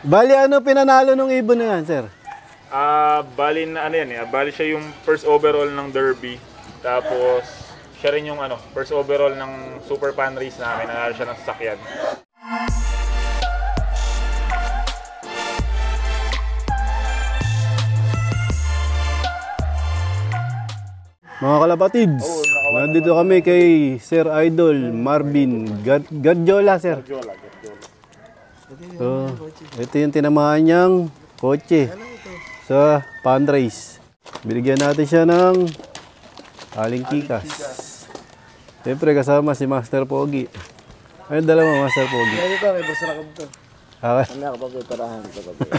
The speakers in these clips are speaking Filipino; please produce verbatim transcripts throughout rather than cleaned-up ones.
Bali, ano pinanalo nung ibon na yan, sir? Ah, uh, bali na ano yan eh. Bali siya yung first overall ng Derby. Tapos siya rin yung ano, first overall ng Super Fan Race namin. Nanalo siya ng sasakyan. Mga kalapatids, oh, nandito kami kay Sir Idol Marvin Gadjola, sir. Gadjola, Gadjola. So, ito yung tinamaan niyang kotse sa fan race. Binigyan natin siya ng aling kikas. Siyempre kasama si Master Pogi. Ano dala mo, Master Pogi? Ano ito? May basta nakab ito. Okay. Kami ako pagpiparahan ito.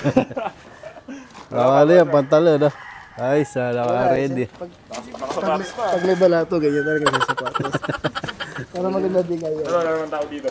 Nakakala yan, pantalo na. Ay, sana ka ready. Pag, pag, pag may balato, ganyan talaga sa sapatos. Para maganda din kayo. Ano naman tao dito?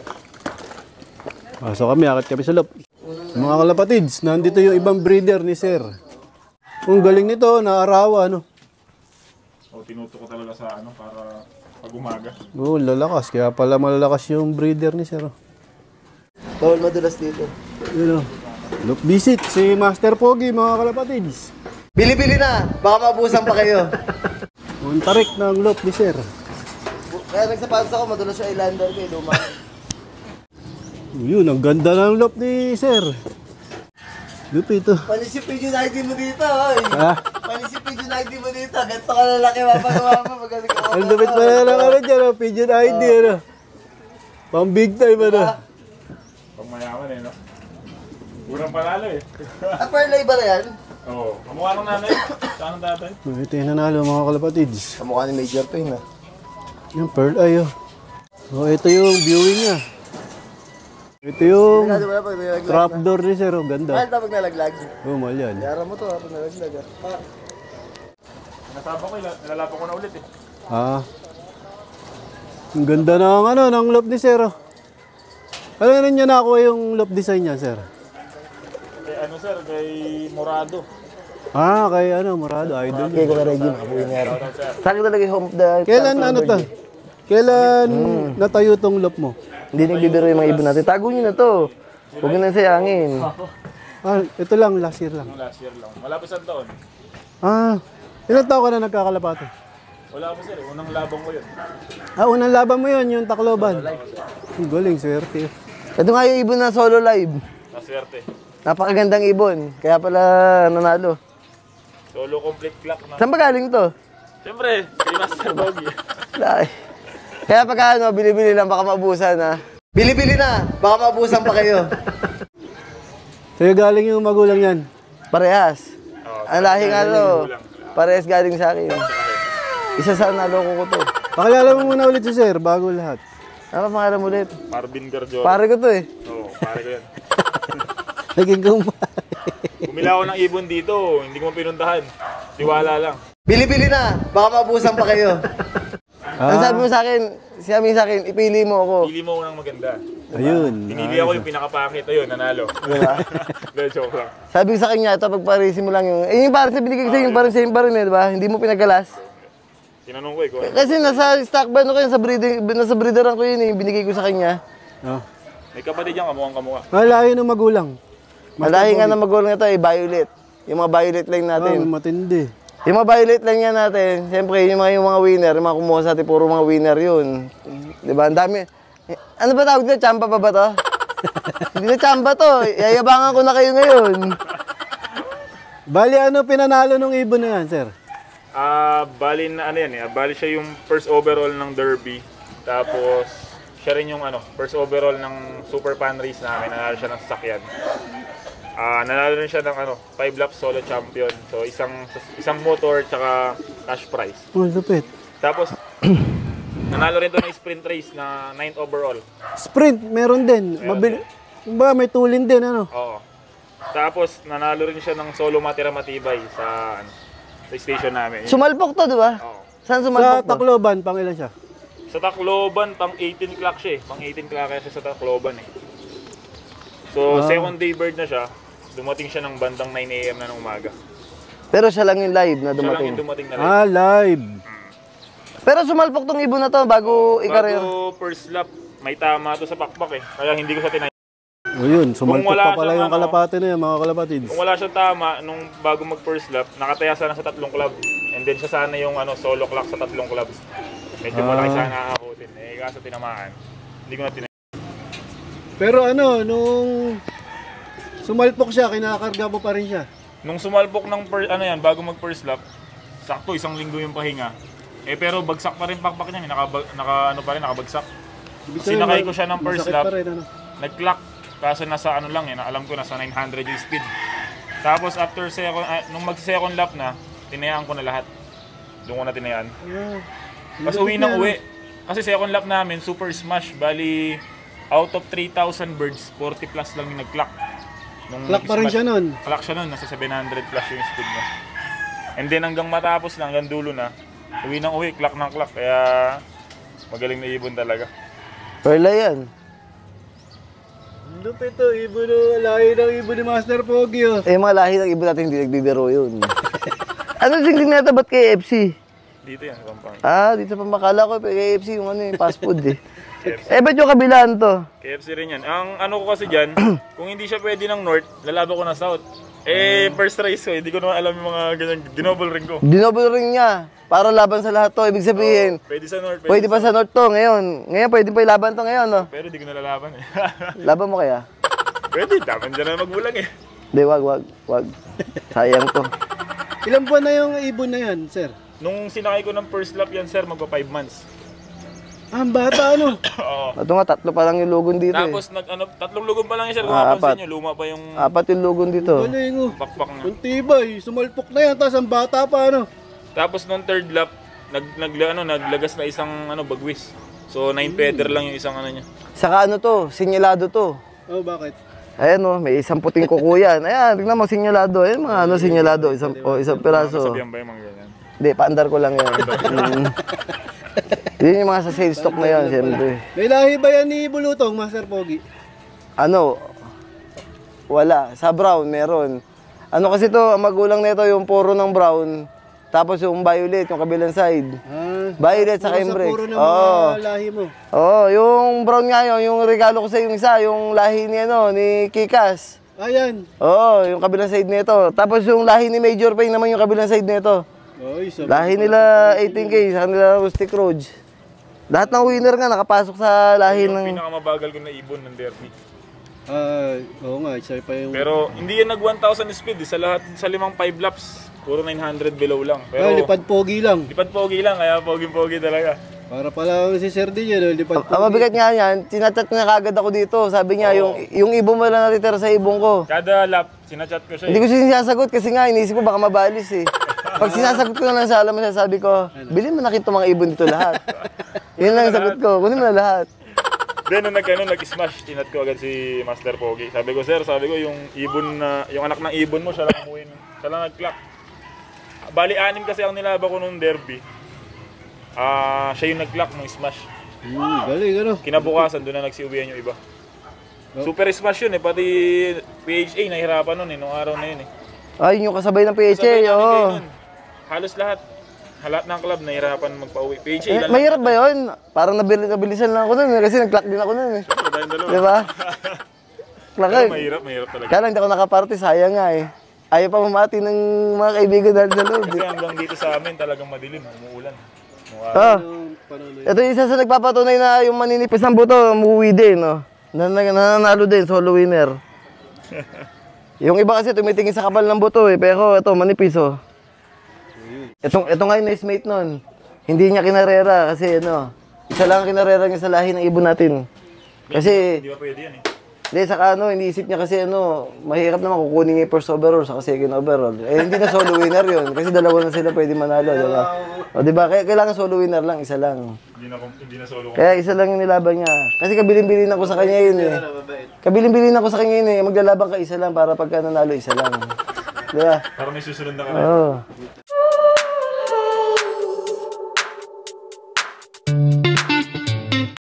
Ah, so kami, akit kami sa loob. Mga kalapatids, nandito yung ibang breeder ni Sir. Ang galing nito, naarawa, no? O, tinuto ko talaga sa ano, para pag umaga. Oo, lalakas. Kaya pala malalakas yung breeder ni Sir. Bawal madulas dito. Yun o. Look visit si Master Pogi, mga kalapatids. Bili-bili na! Baka mabusan pa kayo. Ang tarik ng loop ni Sir. Kaya nagsapatos ako, madulas yung Islander ko, luma. Yun, ang ganda ng loop ni Sir. Loop ito. Panisipin yung I D mo dito, oy. Ha? Panisipin yung I D mo dito. Ganito ka lalaki, mapagawa mo. Magaling ka. Ang lupit pa na lang ano dyan, oh. Pigeon I D, ano. Pang big time, ano. Pang mayaman eh, no? Urang panalo eh. Ah, parlay ba na yan? Oo. Kamukha ng nanay. Saan ang tatay? Ito yung nanalo, mga kalapatids. Kamukha ni Major Pain, ha? Yung pearl eye, oh. Oh, ito yung viewing niya. Ito yung trapdoor ni Sir, oh. Ganda. Mahal tapos nalaglag. Oh, mahal yan. Yara mo to, ha? Pag nalaglag, ha? Nasaba ko, nilalapan ko na ulit eh. Ah. Ang ganda ng ano, ng loop ni Sir, oh. Ano yun niya nakuha yung loop design niya, Sir? Kay ano sir, kay Morado. Ah, kay ano, Morado, idol. Kaya ko na rin yun, ako yung yara. Saan ka talaga yung home of the... Kailan ano to? Kailan hmm. natayo tong loop mo? Hindi nagbibiro yung mga ibon natin. Tago nyo na to. Huwag nyo na sayangin. Ah, ito lang, last year lang. Last year lang. Wala pa isang taon. Ah, ilang taon ka na nagkakalapato? Wala pa sir, unang labang ko yun. Ah, unang laban mo yun, yung Tacloban. Ang galing, swerte. Ito nga yung ibon na solo live. Naswerte. Napakagandang ibon. Kaya pala nanalo. Solo complete clock na. Saan ba galing to? Siyempre, kay Master Pogi. Ay. Kaya pagka ano, bili-bili lang, baka maubusan, ha? Bili-bili na! Baka maubusan pa kayo. Sa'yo galing yung magulang yan? Parehas. Oh, ang lahi nga to. Parehas galing sa akin. Isa sa naloko ko to. Pakilala mo muna ulit si Sir, bago lahat. Ano pa pangalan mo ulit? Marvin Gadjola. Pare ko to eh. Oo, pare ko yan. Naging kumpare. Bumili ako ng ibon dito, hindi ko pinuntahan. Tiwala lang. Bili-bili na! Baka maubusan pa kayo. Ah. Ang sabi mo sa akin, sabi sa akin, ipili mo ako. Pili mo unang maganda. Ayun. Pinili ako yung pinakapangit. Ayun, nanalo. Diba? Joke lang. Sabi ko sa kanya, ito pagparisin mo lang yung... Eh, yung parang sa binigay ko sa'yo, yung parang same pa rin eh, di ba? Hindi mo pinagalas. Tinanong ko eh. Kung... Kasi nasa stock ba ano ko yun, sa breeder, nasa breederan ko yun eh, binigay ko sa kanya. Oh. May kapatid yan, kamukhang kamukha. Malayo ng magulang. Malahi nga na magulang ito eh, violet. Yung mga violet line natin. Oh, matindi. Yung mga violet line yan natin, siyempre yung mga, yung mga winner, yung mga kumuha sa atin, puro mga winner yun. Di ba? Ang dami. Eh, ano ba tawag dito? Champa pa ba to? Hindi na champa to. Yayabangan ko na kayo ngayon. Bali, ano pinanalo nung ibon na yan, Sir? Ah, uh, bali na ano yan eh. Bali siya yung first overall ng Derby. Tapos siya rin yung ano, first overall ng Super Fan Race namin. Nanalo siya ng sasakyan. Ah, uh, nanalo rin siya ng ano, five laps solo champion. So isang isang motor tsaka cash prize. Oh, lupit. Tapos nanalo rin to ng sprint race na ninth overall. Sprint, meron din. Meron Mabil din. Ba, may tulin din, ano? Oo. Tapos nanalo rin siya ng solo matira matibay sa ano, sa station namin. Sumalpok to, di ba? Oo. Saan Sa sumalpok to? Tacloban, pang ilan siya? Sa Tacloban, pang eighteen clock siya eh. Pang eighteen clock siya sa Tacloban eh. So, Ah. second day bird na siya. Dumating siya ng bandang nine A M na ng umaga. Pero siya lang yung live na Siya lang dumating. yung dumating na live. Ah, live. Pero sumalpok tong ibon na to bago ikarera. Bago first lap, may tama to sa pakpak eh. Kaya hindi ko sa tinay. O yun, sumalpok wala pa pala siyang yung ano, kalapate na yan, mga kalapatids. Kung wala siyang tama, nung bago mag first lap, nakataya sana sa tatlong club. And then siya sana yung ano, solo clock sa tatlong club. Medyo Ah. malaki sana nakakutin. Eh, kaso tinamaan. Hindi ko na tinay. Pero ano, nung sumalpok siya, kinakarga mo pa rin siya. Nung sumalpok ng per, ano yan, bago mag first lap, sakto isang linggo yung pahinga. Eh pero bagsak pa rin pakpak niya, naka, naka ano pa rin, nakabagsak. Ibig sabihin, Sinakay ko siya ng first masakit lap, pa rin, ano? nag-clock. Kaso nasa ano lang eh, na alam ko nasa nine hundred yung speed. Tapos after second, uh, nung mag-second lap na, tinayaan ko na lahat. Doon ko na tinayaan. Ah, Tapos uwi ng uwi. Kasi second lap namin, super smash. Bali, out of three thousand birds, forty plus lang yung nag-clock. Nung Clock pa rin siya nun. Clock siya nun, nasa seven hundred plus yung speed niya. And then hanggang matapos na, hanggang dulo na, uwi ng uwi, clock ng clock. Kaya magaling na ibon talaga. Perla yan. Lupit to, ibon o, lahi ng ibon ni Master Pogi oh. Eh, mga lahi ng iba natin hindi nagbibiro yun. Ano sing nata ba't K F C? Dito yan, sa Pampanga. Ah, dito pa makala ko, K F C yung ano yung fast food eh. Eh, ba't yung kabilaan to? K F C rin yan. Ang ano ko kasi dyan, kung hindi siya pwede ng north, lalaban ko na south. Eh, first race ko, hindi ko naman alam yung mga ganyan, ginobble ring ko. Dinoble ring niya. Para laban sa lahat to. Ibig sabihin, Pwede sa north, pwede pa sa North to ngayon. Ngayon, pwede pa ilaban to ngayon, no? Pero di ko nalalaban eh. Laban mo kaya? Pwede, dapat dyan na magbulang eh. Hindi, wag, wag, wag. Sayang to. Ilang buwan na yung ibon na yan, sir? Nung sinakay ko ng first lap yan, sir, magpa five months. Ah, ang bata ano? Oo. Ito nga, tatlo pa lang yung lugon dito Tapos, eh. nag, ano, tatlong lugon pa lang yan, sir. Kung Ah, mapansin apat. nyo, luma pa yung Apat yung lugon dito. Galing oh. bakbak na. Ang tibay, sumalpok na yan, tapos ang bata pa ano? Tapos nung third lap, nag, nag, ano, naglagas na isang ano, bagwis. So, nine feather lang yung isang ano niya. Saka ano to, sinyalado to. Oh, bakit? Ayan oh, may isang puting kuko yan. Ayan, tignan mo, sinyalado. Ayan mga ano, sinyalado. Isang, oh, isang piraso. Sabihan ba yung mga ganyan? Hindi, paandar ko lang yan. Mm. Yun yung mga sa sales stock na yan, siyempre. May lahi ba yan ni Bulutong, Master Pogi? Ano, wala. Sa brown, meron. Ano kasi to, ang magulang nito yung puro ng brown. Tapos yung violet, yung kabilang side. Ah, Violet sa puro Cambridge. puro ng Oo. mga lahi mo. Oo, yung brown nga yun, yung regalo ko sa yung isa, yung lahi ni ano, ni Kikas. Ayan. Oo, yung kabilang side nito. Tapos yung lahi ni Major Payne naman yung kabilang side nito. Oy, sabi. Lahi nila eighteen K, sa kanila Rustic Rouge. Lahat ng winner nga nakapasok sa lahi Yung ng... pinakamabagal ko na ibon ng derby. Ah, oo nga, isa pa yung... Pero hindi yan nag one thousand speed eh. Sa lahat, sa limang five laps, puro nine hundred below lang. Pero ah, lipad pogi lang. lipad pogi lang, kaya pogi-pogi talaga. Para pala si Sir D yun, oh, lipad Ang pogi. mabigat nga yan, tinachat niya kagad ako dito. Sabi niya, yung, yung ibong mo lang natitira sa ibong ko. Kada lap, sinachat ko siya Hindi eh. ko siya sinasagot kasi nga, inisip ko baka mabalis eh. Pag sinasagot ko na lang sa alam mo, sabi ko, bilhin mo na kita mga ibon dito lahat. Yun lang yung sagot ko, kunin mo na lahat. Then nung nag, ano, nag-smash, tinat ko agad si Master Pogi. Sabi ko, sir, sabi ko, yung ibon na, yung anak ng ibon mo, siya lang umuwi, nun. Siya lang nag-clock. Bali, anim kasi ang nilaba ko nung derby. Ah, siya yung nag-clock nung smash. Hmm, galing ano. Kinabukasan, doon na nagsiuwihan yung iba. Super smash yun eh, pati P H A nahirapan nun eh, nung araw na yun eh. Ay, yung kasabay ng P H A, Sabay namin kayo oo. nun. Halos lahat. Lahat ng club nahirapan magpa-uwi. P H A, Eh, ilan mahirap ba yun? Parang nabili, nabilisan lang ako nun eh, kasi nag-clock din ako nun eh. lang tayong dalawa. Di ba? Clock Pero eh. mahirap, mahirap talaga. Kaya lang hindi ako nakaparte, sayang nga eh. Ayaw pa mamati ng mga kaibigan dahil sa loob Kasi eh. hanggang dito sa amin talagang madilim, umuulan. Nung araw. Ah, Anong panuloy? ito yung isa sa nagpapatunay na yung maninipis ng buto, umuwi din, no? Na, na, nananalo din, solo winner. Yung iba kasi tumitingin sa kapal ng buto eh, pero ito, manipis oh. Itong, ito nga yung nice-mate nun. Hindi niya kinarera kasi ano, isa lang ang kinarera niya sa lahi ng ibon natin. Kasi, Hindi ba pwede yan eh? hindi, saka ano, iniisip niya kasi ano, mahirap naman kukunin niya yung first overall sa second overall. Eh, hindi na solo winner yun. Kasi dalawa na sila pwede manalo, di ba? O, di ba? Kaya kailangan solo winner lang, isa lang. Hindi na, hindi na solo ko. Kaya isa lang yung nilaban niya. Kasi kabilin-bilin ako sa kanya yun eh. Kabilin-bilin ako sa kanya yun eh. Maglalaban ka isa lang para pagka nanalo, isa lang. Di ba? Para may susunod na kami. Oo.